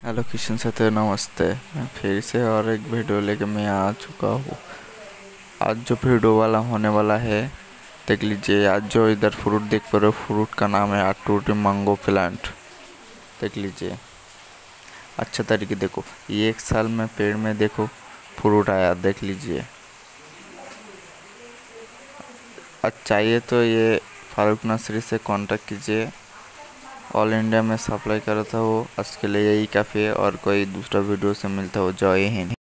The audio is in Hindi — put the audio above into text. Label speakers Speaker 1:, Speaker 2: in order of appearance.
Speaker 1: हेलो किशन साथियों, नमस्ते। मैं फिर से और एक वीडियो लेके मैं आ चुका हूँ। आज जो वीडियो वाला होने वाला है, देख लीजिए। आज जो इधर फ्रूट देख पा रहे हो, फ्रूट का नाम है अटूटी मैंगो प्लांट। देख लीजिए, अच्छा तरीके देखो। ये 1 साल में पेड़ में देखो फ्रूट आया, देख लीजिए। आज चाहिए तो ये फारूक नर्सरी से कांटेक्ट कीजिए। ऑल इंडिया में सप्लाई कर रहा था वो। आज के लिए यही काफ़ी है, और कोई दूसरा वीडियो से मिलता हो। जय हिंद।